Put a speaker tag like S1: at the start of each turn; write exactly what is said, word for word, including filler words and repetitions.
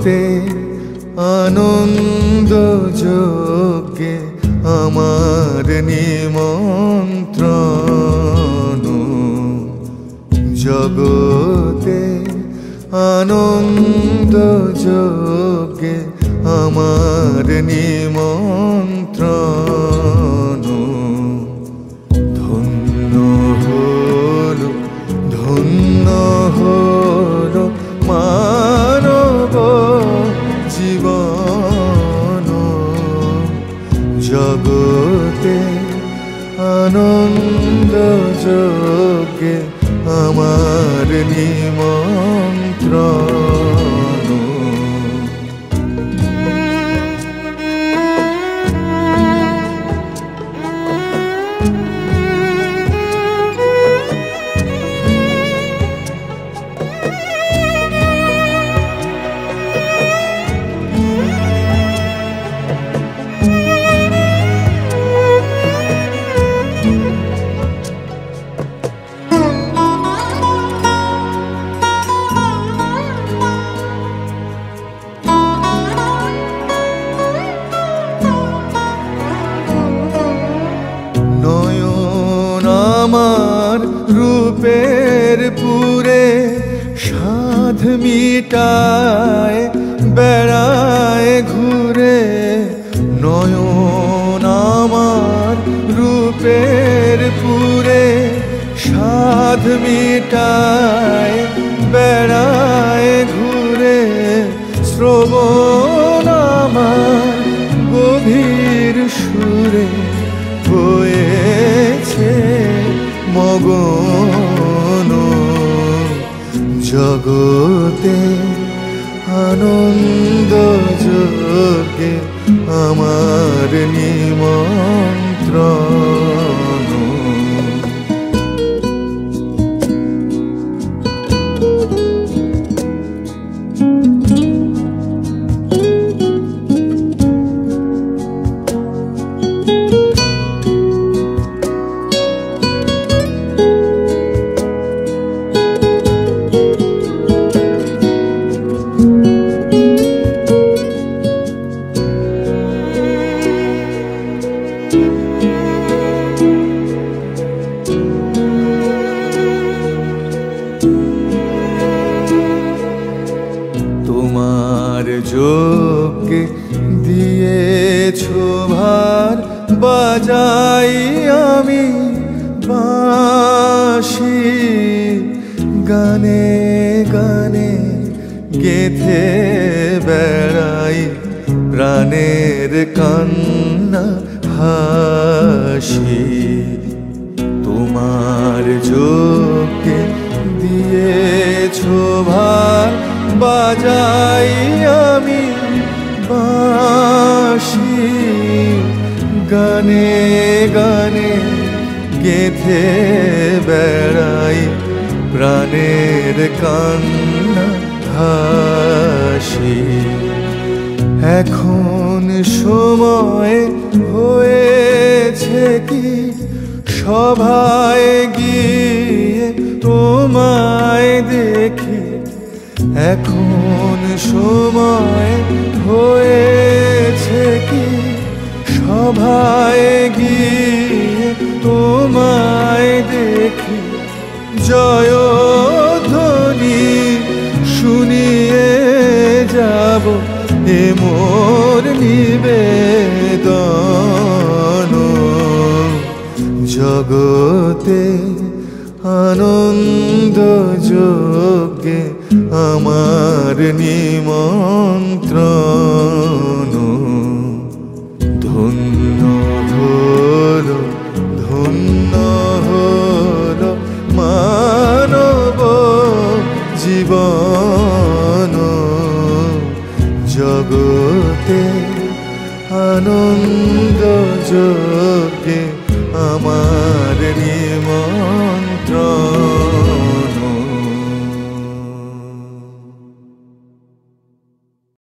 S1: জগতে আনন্দ যজ্ঞে আমার নিমন্ত্রণ। জগতে আনন্দ যজ্ঞে আমার নিমন্ত্রণ। ধন্য হল ধন্য হল মানব জীবন। জগতে আনন্দ যজ্ঞে আমার নিমন্ত্রণ। আমার রূপের পুরে সাধ মিটায় বেড়ায় ঘুরে। নয়ন আমার রূপের পুরে সাধ মিটায় বেড়ায় ঘুরে। শ্রবণ আমার গভীর সুরে হয়েছে মগন। জগতে আনন্দ যজ্ঞে আমার নিমন্ত্রণ। তোমার যজ্ঞে দিয়েছো ভার বাজাই আমি বাঁশি। গানে গানে গেথে বেড়াই প্রাণের কান্না হাসি। তোমার যজ্ঞে দিয়েছো ভার বাজাই আমি বাঁশি। গানে গানে গেথে বেড়াই প্রাণের কান্না হাসি। এখন সময় হয়েছে কি সভায় গিয়ে তোমায় দেখি। এখন সময় হয়েছে কি সভায় গিয়ে তোমায় দেখি। জয়ধ্বনি শুনিয়ে যাব এ মোর নিবেদন। জগতে আনন্দ যজ্ঞে আমার নিমন্ত্রণ। ধন্য হল ধন্য হল মানব জীবন। জগতে আনন্দ যজ্ঞে আমার